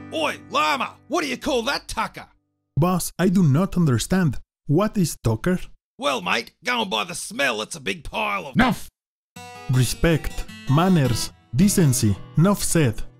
Oi, llama, what do you call that tucker? Boss, I do not understand. What is tucker? Well, mate, going by the smell, it's a big pile of... Enough! Respect, manners, decency, enough said.